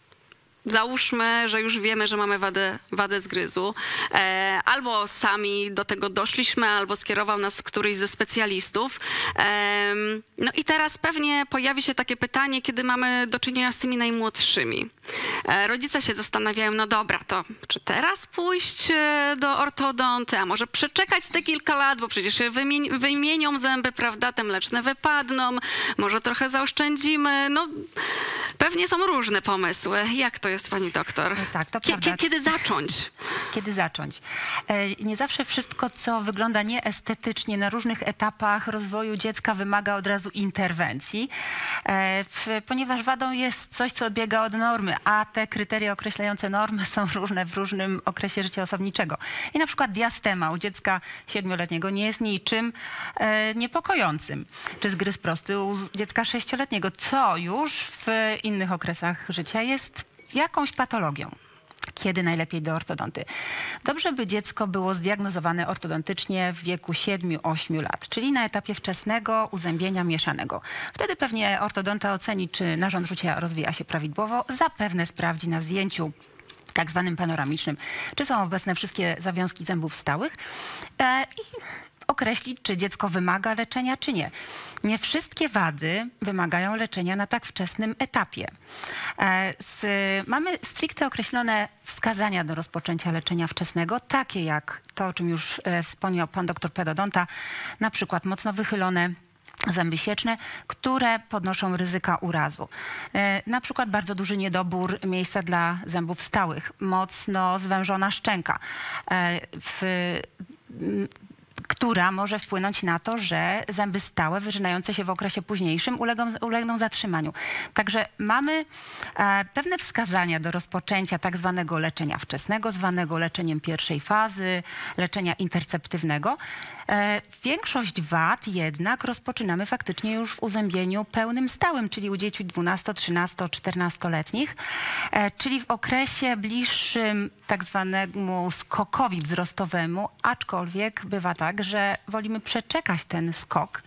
Speaker 1: załóżmy, że już wiemy, że mamy wadę, wadę zgryzu. E, albo sami do tego doszliśmy, albo skierował nas któryś ze specjalistów. E, no i teraz pewnie pojawi się takie pytanie, kiedy mamy do czynienia z tymi najmłodszymi. E, rodzice się zastanawiają, no dobra, to czy teraz pójść do ortodonty, a może przeczekać te kilka lat, bo przecież się wymieni- wymienią zęby, prawda, te mleczne wypadną, może trochę zaoszczędzimy. No, pewnie są różne pomysły. Jak to jest, pani doktor?
Speaker 2: Tak, to
Speaker 1: Kie-
Speaker 2: prawda.
Speaker 1: Kiedy zacząć?
Speaker 2: Kiedy zacząć? E, Nie zawsze wszystko, co wygląda nieestetycznie na różnych etapach rozwoju dziecka, wymaga od razu interwencji, e, w- ponieważ wadą jest coś, co odbiega od normy, a te kryteria określające normy są różne w różnym okresie życia osobniczego. I na przykład diastema u dziecka siedmioletniego nie jest niczym e, niepokojącym. Czy zgryz prosty u z- dziecka sześcioletniego, co już w innych okresach życia jest jakąś patologią. Kiedy najlepiej do ortodonty? Dobrze, by dziecko było zdiagnozowane ortodontycznie w wieku siedmiu ośmiu lat, czyli na etapie wczesnego uzębienia mieszanego. Wtedy pewnie ortodonta oceni, czy narząd rzucia rozwija się prawidłowo, zapewne sprawdzi na zdjęciu tak zwanym panoramicznym, czy są obecne wszystkie zawiązki zębów stałych e, i określić, czy dziecko wymaga leczenia, czy nie. Nie wszystkie wady wymagają leczenia na tak wczesnym etapie. E, z, mamy stricte określone wskazania do rozpoczęcia leczenia wczesnego, takie jak to, o czym już e, wspomniał pan doktor pedodonta, na przykład mocno wychylone zęby sieczne, które podnoszą ryzyka urazu. E, na przykład bardzo duży niedobór miejsca dla zębów stałych, mocno zwężona szczęka, e, w, m, która może wpłynąć na to, że zęby stałe wyrzynające się w okresie późniejszym ulegną, ulegną zatrzymaniu. Także mamy e, pewne wskazania do rozpoczęcia tak zwanego leczenia wczesnego, zwanego leczeniem pierwszej fazy, leczenia interceptywnego. E, większość wad jednak rozpoczynamy faktycznie już w uzębieniu pełnym stałym, czyli u dzieci dwunasto-, trzynasto-, czternastoletnich, e, czyli w okresie bliższym tak zwanemu skokowi wzrostowemu, aczkolwiek bywa tak, że wolimy przeczekać ten skok,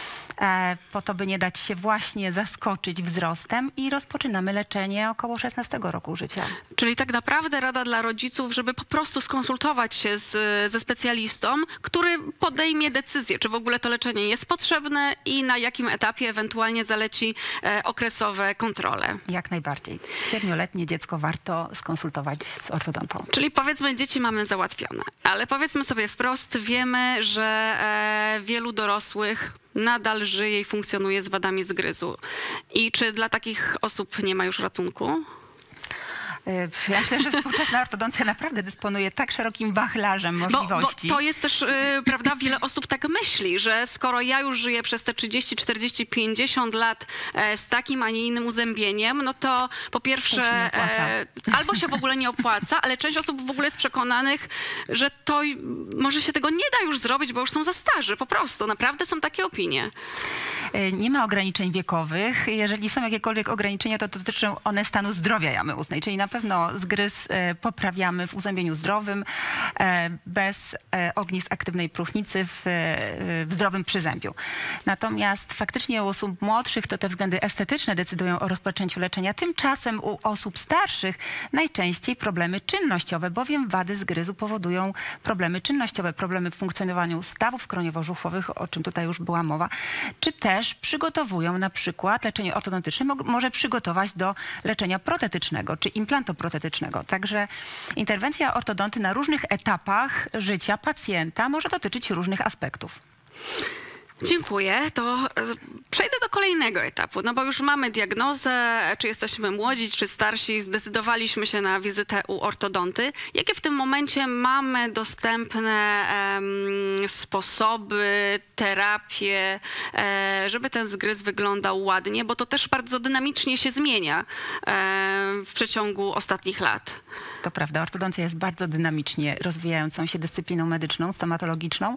Speaker 2: e, po to, by nie dać się właśnie zaskoczyć wzrostem i rozpoczynamy leczenie około szesnastego roku życia.
Speaker 1: Czyli tak naprawdę rada dla rodziców, żeby po prostu skonsultować się z, ze specjalistą, który podejmie decyzję, czy w ogóle to leczenie jest potrzebne i na jakim etapie ewentualnie zaleci e, okresowe kontrole.
Speaker 2: Jak najbardziej. Siedmioletnie dziecko warto skonsultować z ortodontą.
Speaker 1: Czyli powiedzmy, dzieci mamy załatwione, ale powiedzmy sobie wprost, wiemy, że e, wielu dorosłych nadal żyje i funkcjonuje z wadami zgryzu. I czy dla takich osób nie ma już ratunku?
Speaker 2: Ja myślę, że współczesna ortodoncja naprawdę dysponuje tak szerokim wachlarzem możliwości.
Speaker 1: Bo, bo to jest też, yy, prawda, wiele osób tak myśli, że skoro ja już żyję przez te trzydzieści, czterdzieści, pięćdziesiąt lat e, z takim, a nie innym uzębieniem, no to po pierwsze e, albo się w ogóle nie opłaca, ale część osób w ogóle jest przekonanych, że to może się tego nie da już zrobić, bo już są za starzy, po prostu. Naprawdę są takie opinie.
Speaker 2: Nie ma ograniczeń wiekowych. Jeżeli są jakiekolwiek ograniczenia, to dotyczą one stanu zdrowia jamy ustnej, czyli na pewno zgryz poprawiamy w uzębieniu zdrowym, bez ognisk aktywnej próchnicy w, w zdrowym przyzębiu. Natomiast faktycznie u osób młodszych to te względy estetyczne decydują o rozpoczęciu leczenia. Tymczasem u osób starszych najczęściej problemy czynnościowe, bowiem wady zgryzu powodują problemy czynnościowe, problemy w funkcjonowaniu stawów skroniowo-żuchwowych, o czym tutaj już była mowa, czy też przygotowują na przykład leczenie ortodontyczne może przygotować do leczenia protetycznego czy implantoprotetycznego. Także interwencja ortodonty na różnych etapach życia pacjenta może dotyczyć różnych aspektów.
Speaker 1: Dziękuję. To przejdę do kolejnego etapu, no bo już mamy diagnozę, czy jesteśmy młodzi, czy starsi, zdecydowaliśmy się na wizytę u ortodonty. Jakie w tym momencie mamy dostępne um, sposoby, terapie, e, żeby ten zgryz wyglądał ładnie, bo to też bardzo dynamicznie się zmienia e, w przeciągu ostatnich lat.
Speaker 2: To prawda, ortodoncja jest bardzo dynamicznie rozwijającą się dyscypliną medyczną, stomatologiczną.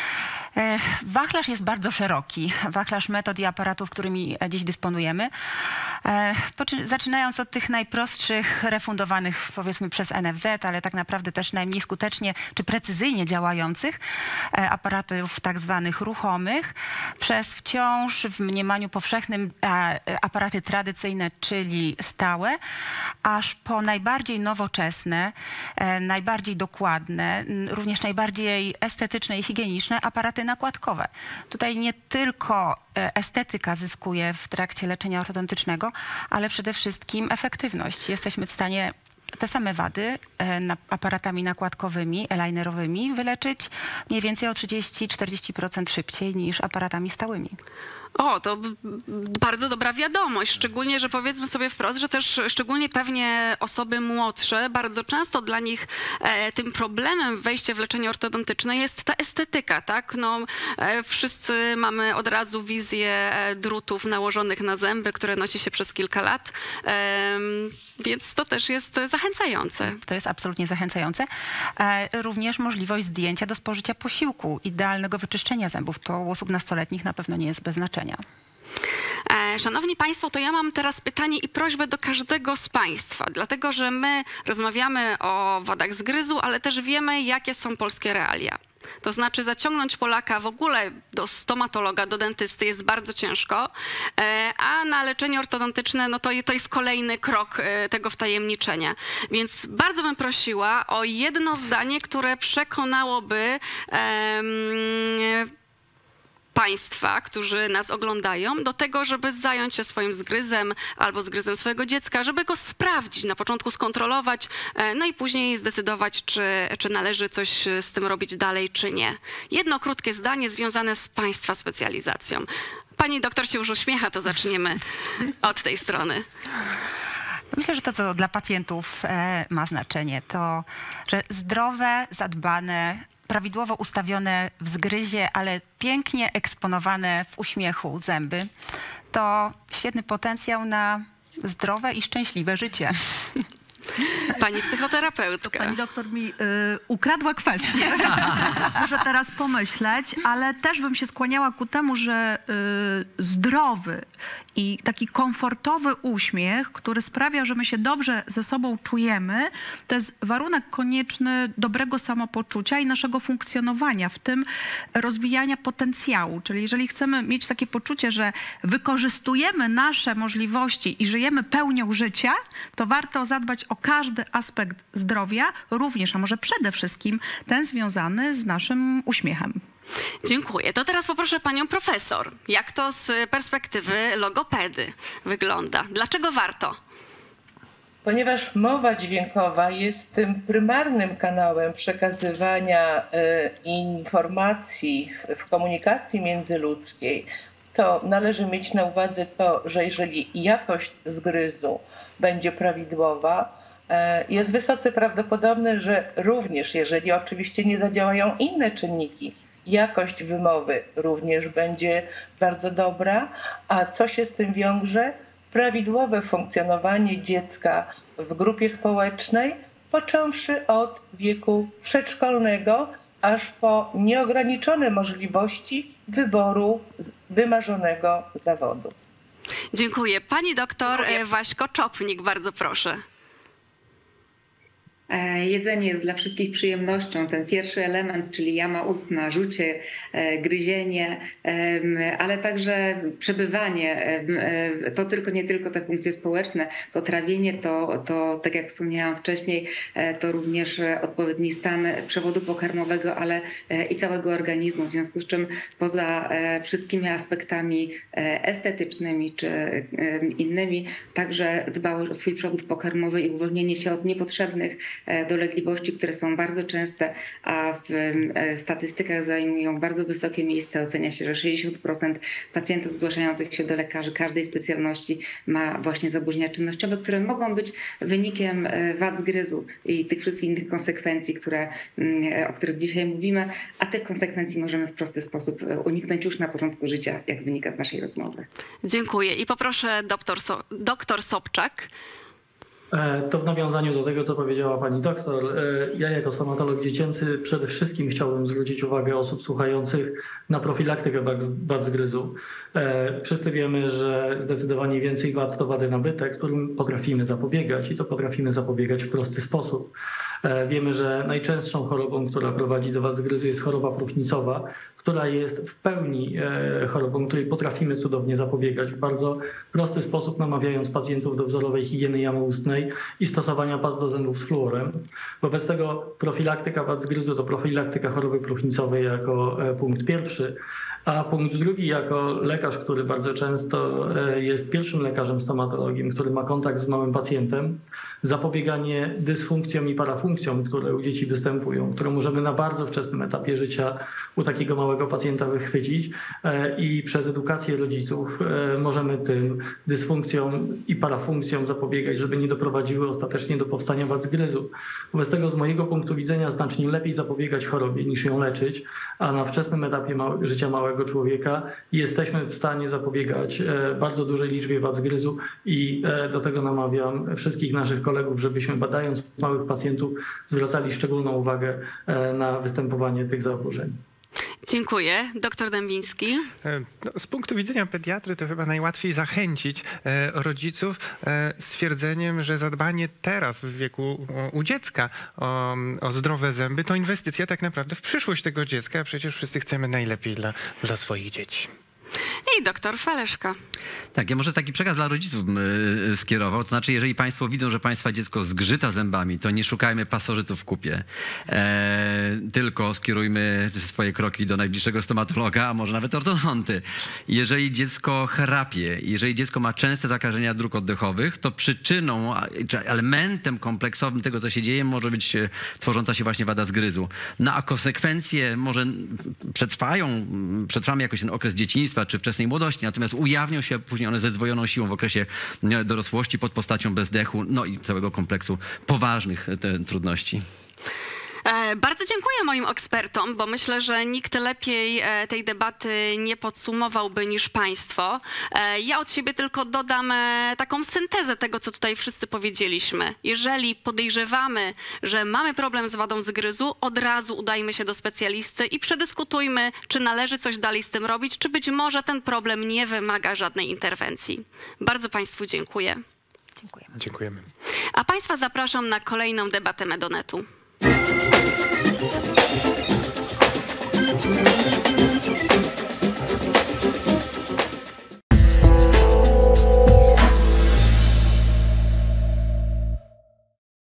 Speaker 2: Wachlarz jest bardzo szeroki, wachlarz metod i aparatów, którymi dziś dysponujemy. Zaczynając od tych najprostszych, refundowanych powiedzmy przez N F Z, ale tak naprawdę też najmniej skutecznie czy precyzyjnie działających aparatów tak zwanych ruchomych, przez wciąż w mniemaniu powszechnym aparaty tradycyjne, czyli stałe, aż po najbardziej nowoczesne, najbardziej dokładne, również najbardziej estetyczne i higieniczne aparaty nakładkowe. Tutaj nie tylko estetyka zyskuje w trakcie leczenia ortodontycznego, ale przede wszystkim efektywność. Jesteśmy w stanie te same wady aparatami nakładkowymi, alignerowymi wyleczyć mniej więcej o trzydzieści do czterdziestu procent szybciej niż aparatami stałymi.
Speaker 1: O, to bardzo dobra wiadomość, szczególnie, że powiedzmy sobie wprost, że też szczególnie pewnie osoby młodsze, bardzo często dla nich e, tym problemem wejścia w leczenie ortodontyczne jest ta estetyka, tak? No, e, wszyscy mamy od razu wizję drutów nałożonych na zęby, które nosi się przez kilka lat, e, więc to też jest zachęcające.
Speaker 2: To jest absolutnie zachęcające. E, również możliwość zdjęcia do spożycia posiłku, idealnego wyczyszczenia zębów. To u osób nastoletnich na pewno nie jest bez znaczenia.
Speaker 1: Szanowni Państwo, to ja mam teraz pytanie i prośbę do każdego z Państwa, dlatego że my rozmawiamy o wadach zgryzu, ale też wiemy, jakie są polskie realia. To znaczy zaciągnąć Polaka w ogóle do stomatologa, do dentysty jest bardzo ciężko, a na leczenie ortodontyczne no to, to jest kolejny krok tego wtajemniczenia. Więc bardzo bym prosiła o jedno zdanie, które przekonałoby um, Państwa, którzy nas oglądają, do tego, żeby zająć się swoim zgryzem albo zgryzem swojego dziecka, żeby go sprawdzić, na początku skontrolować, no i później zdecydować, czy, czy należy coś z tym robić dalej, czy nie. Jedno krótkie zdanie związane z Państwa specjalizacją. Pani doktor się już uśmiecha, to zaczniemy od tej strony.
Speaker 2: Myślę, że to, co dla pacjentów ma znaczenie, to, że zdrowe, zadbane, prawidłowo ustawione w zgryzie, ale pięknie eksponowane w uśmiechu zęby, to świetny potencjał na zdrowe i szczęśliwe życie.
Speaker 1: Pani psychoterapeutka.
Speaker 4: To pani doktor mi y, ukradła kwestię. Muszę teraz pomyśleć, ale też bym się skłaniała ku temu, że y, zdrowy i taki komfortowy uśmiech, który sprawia, że my się dobrze ze sobą czujemy, to jest warunek konieczny dobrego samopoczucia i naszego funkcjonowania, w tym rozwijania potencjału. Czyli jeżeli chcemy mieć takie poczucie, że wykorzystujemy nasze możliwości i żyjemy pełnią życia, to warto zadbać o każdy aspekt zdrowia, również, a może przede wszystkim ten związany z naszym uśmiechem.
Speaker 1: Dziękuję. To teraz poproszę panią profesor. Jak to z perspektywy logopedy wygląda? Dlaczego warto?
Speaker 5: Ponieważ mowa dźwiękowa jest tym prymarnym kanałem przekazywania y, informacji w, w komunikacji międzyludzkiej, to należy mieć na uwadze to, że jeżeli jakość zgryzu będzie prawidłowa, jest wysoce prawdopodobne, że również, jeżeli oczywiście nie zadziałają inne czynniki, jakość wymowy również będzie bardzo dobra, a co się z tym wiąże? Prawidłowe funkcjonowanie dziecka w grupie społecznej, począwszy od wieku przedszkolnego, aż po nieograniczone możliwości wyboru wymarzonego zawodu.
Speaker 1: Dziękuję. Pani doktor Waśko Czopnik, bardzo proszę.
Speaker 7: Jedzenie jest dla wszystkich przyjemnością. Ten pierwszy element, czyli jama ustna, rzucie, gryzienie, ale także przebywanie, to tylko nie tylko te funkcje społeczne, to trawienie, to, to tak jak wspomniałam wcześniej, to również odpowiedni stan przewodu pokarmowego, ale i całego organizmu. W związku z czym poza wszystkimi aspektami estetycznymi czy innymi, także dbałość o swój przewód pokarmowy i uwolnienie się od niepotrzebnych dolegliwości, które są bardzo częste, a w statystykach zajmują bardzo wysokie miejsce. Ocenia się, że sześćdziesiąt procent pacjentów zgłaszających się do lekarzy każdej specjalności ma właśnie zaburzenia czynnościowe, które mogą być wynikiem wad zgryzu i tych wszystkich innych konsekwencji, które, o których dzisiaj mówimy, a tych konsekwencji możemy w prosty sposób uniknąć już na początku życia, jak wynika z naszej rozmowy.
Speaker 1: Dziękuję i poproszę doktor, so doktor Sobczak.
Speaker 3: To w nawiązaniu do tego, co powiedziała pani doktor, ja jako stomatolog dziecięcy przede wszystkim chciałbym zwrócić uwagę osób słuchających na profilaktykę wad zgryzu. Wszyscy wiemy, że zdecydowanie więcej wad to wady nabyte, którym potrafimy zapobiegać i to potrafimy zapobiegać w prosty sposób. Wiemy, że najczęstszą chorobą, która prowadzi do wad zgryzu, jest choroba próchnicowa, która jest w pełni chorobą, której potrafimy cudownie zapobiegać w bardzo prosty sposób, namawiając pacjentów do wzorowej higieny jamy ustnej i stosowania past do zębów z fluorem. Wobec tego profilaktyka wad zgryzu to profilaktyka choroby próchnicowej jako punkt pierwszy. A punkt drugi, jako lekarz, który bardzo często jest pierwszym lekarzem stomatologiem, który ma kontakt z małym pacjentem, zapobieganie dysfunkcjom i parafunkcjom, które u dzieci występują, które możemy na bardzo wczesnym etapie życia u takiego małego pacjenta wychwycić i przez edukację rodziców możemy tym dysfunkcjom i parafunkcjom zapobiegać, żeby nie doprowadziły ostatecznie do powstania wad zgryzu. Wobec tego z mojego punktu widzenia znacznie lepiej zapobiegać chorobie niż ją leczyć, a na wczesnym etapie małe, życia małego człowieka jesteśmy w stanie zapobiegać bardzo dużej liczbie wad zgryzu i do tego namawiam wszystkich naszych kolegów, żebyśmy badając małych pacjentów zwracali szczególną uwagę na występowanie tych zaburzeń.
Speaker 1: Dziękuję. Doktor Dębiński.
Speaker 8: No, z punktu widzenia pediatry to chyba najłatwiej zachęcić e, rodziców e, stwierdzeniem, że zadbanie teraz w wieku o, u dziecka o, o zdrowe zęby to inwestycja tak naprawdę w przyszłość tego dziecka, a przecież wszyscy chcemy najlepiej dla, dla swoich dzieci.
Speaker 1: I doktor Faleszka.
Speaker 6: Tak, ja może taki przekaz dla rodziców bym y, skierował. To znaczy, jeżeli państwo widzą, że państwa dziecko zgrzyta zębami, to nie szukajmy pasożytów w kupie. E, tylko skierujmy swoje kroki do najbliższego stomatologa, a może nawet ortodonty. Jeżeli dziecko chrapie, jeżeli dziecko ma częste zakażenia dróg oddechowych, to przyczyną, czy elementem kompleksowym tego, co się dzieje, może być tworząca się właśnie wada zgryzu. No a konsekwencje może przetrwają, przetrwamy jakoś ten okres dzieciństwa czy wczesnej młodości, natomiast ujawnią się później one ze zdwojoną siłą w okresie dorosłości pod postacią bezdechu, no i całego kompleksu poważnych te, trudności.
Speaker 1: Bardzo dziękuję moim ekspertom, bo myślę, że nikt lepiej tej debaty nie podsumowałby niż państwo. Ja od siebie tylko dodam taką syntezę tego, co tutaj wszyscy powiedzieliśmy. Jeżeli podejrzewamy, że mamy problem z wadą zgryzu, od razu udajmy się do specjalisty i przedyskutujmy, czy należy coś dalej z tym robić, czy być może ten problem nie wymaga żadnej interwencji. Bardzo państwu dziękuję.
Speaker 2: Dziękujemy.
Speaker 8: Dziękujemy.
Speaker 1: A państwa zapraszam na kolejną debatę Medonetu. Thank you.